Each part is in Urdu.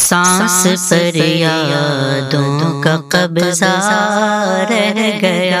سانس پر یادوں کا قبضہ رہ گیا،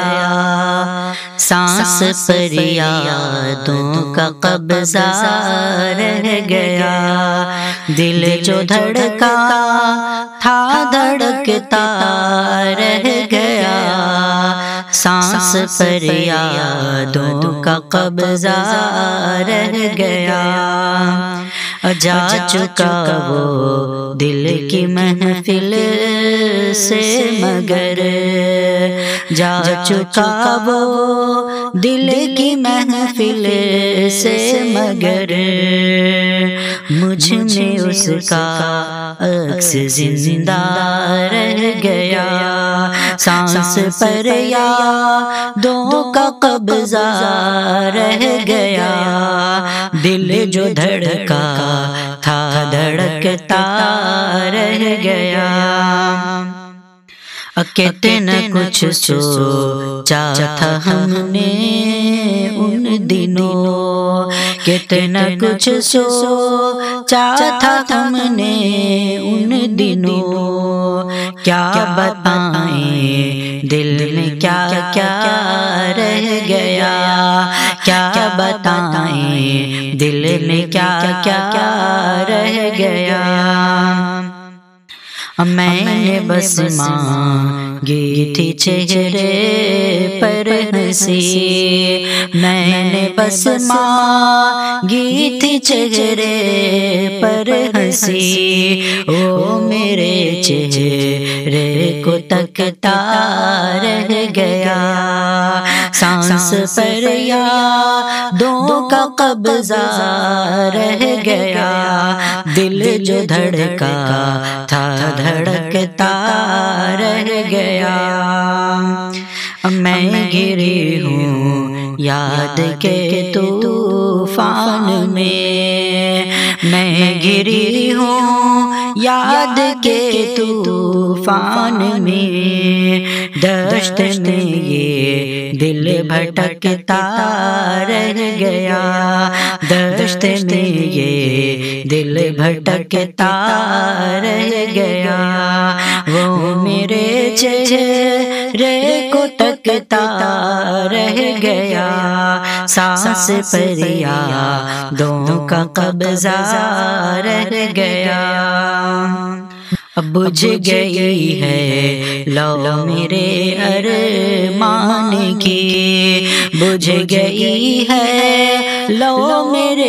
سانس پر یادوں کا قبضہ رہ گیا، دل جو دھڑکا تھا دھڑکتا رہ گیا، سانس پر یادوں کا قبضہ رہ گیا، جا چکا وہ دل کی محفل سے مگر، جا چکا وہ دل کی محفل سے مگر، مجھ میں اس کا عکس زندہ رہ گیا، سانس پر یادوں کا قبضہ رہ گیا، دل جو دھڑکا تھا دھڑکتا رہ گیا، کتنا کچھ سوچا تھا ہم نے ان دنوں، کتنا کچھ سوچا تھا ہم نے ان دنوں، کیا بتائیں دل میں کیا کیا رہ گیا، کیا بتائیں دل میں کیا کیا رہ گیا، میں نے بس مانگی تھی چہرے پر ہنسی، میں نے بس مانگی تھی چہرے پر ہنسی، او میرے چہرے کو تکتا رہ گیا، سانس پر یادوں کا قبضہ رہ گیا، دل جو دھڑکا تھا دھڑکتا رہ گیا، میں گری ہوں یاد کے طوفان میں، میں گری ہوں یاد کے طوفان میں، دشت میں یہ دل بھٹکتا رہ گیا، دشت میں یہ دل بھٹکتا رہ گیا، وہ میرے چہرے کو تکتا رہ گیا، سانس پر یادوں کا قبضہ رہ گیا، بجھ گئی ہے لو میرے ارمان کی، بجھ گئی ہے لو میرے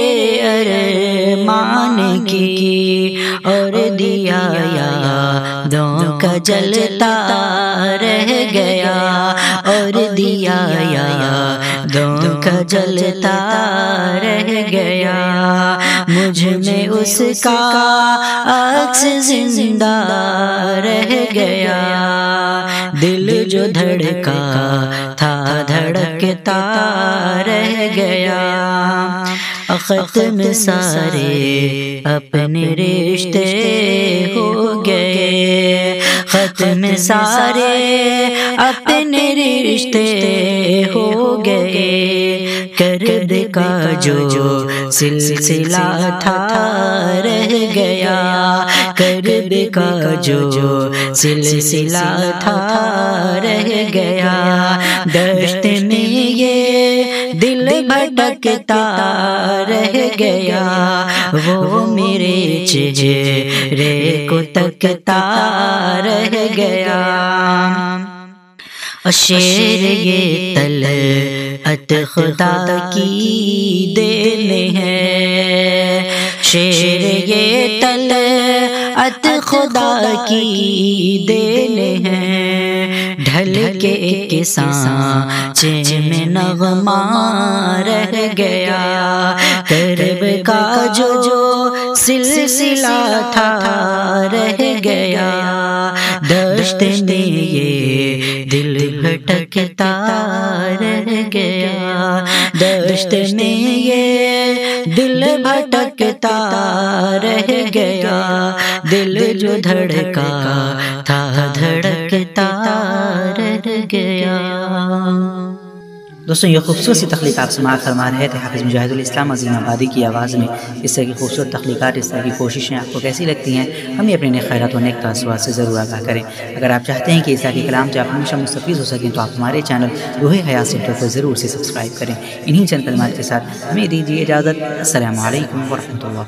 ارمان کی، اور دیا یادوں کا جلتا رہ گیا، اور دیا یادوں کا جلتا رہ گیا، مجھ میں اس کا عکس زندہ رہ گیا، دل جو دھڑکا تھا دھڑکتا رہ گیا، ختم سارے اپنے رشتے ہو گئے، ختم سارے اپنے رشتے ہو گئے، کرب کا جو سلسلہ تھا رہ گیا، کرب کا جو سلسلہ تھا رہ گیا، دشت میں یہ دل بھٹکتا رہ گیا، وہ میرے چہرے کو تکتا رہ گیا، شعر یہ طلعت خدا کی دین ہے، شعر یہ طلعت خدا کی دین ہے، ڈھل کے ایک سانچے میں نغمہ رہ گیا، کرب کا جو سلسلہ تھا رہ گیا، دشت میں یہ دل بھٹکتا رہ گیا، دشت میں یہ دل بھٹکتا رہ گیا، دل جو دھڑکا تھا دھڑکتا رہ گیا۔ دوستوں یہ خوبصورت سی تخلیقات سماعت فرما رہے تھے حافظ مجاہد الاسلام عظیم آبادی کی آواز میں۔ اس طرح کی خوبصورت تخلیقات، اس طرح کی کوششیں آپ کو کیسی لگتی ہیں؟ ہمیں اپنے نیک خیرات و نیک تاثرات سے ضرور آگاہ کریں۔ اگر آپ چاہتے ہیں کہ اس طرح کے کلام سے آپ ہمیشہ مستفیض ہو سکیں تو آپ ہمارے چینل روح حیات سینٹر کو ضرور سے سبسکرائب کریں۔ انہی چند کلمات کے ساتھ ہمیں دیجیے اجازت۔ السلام علیکم ورحمۃ اللہ۔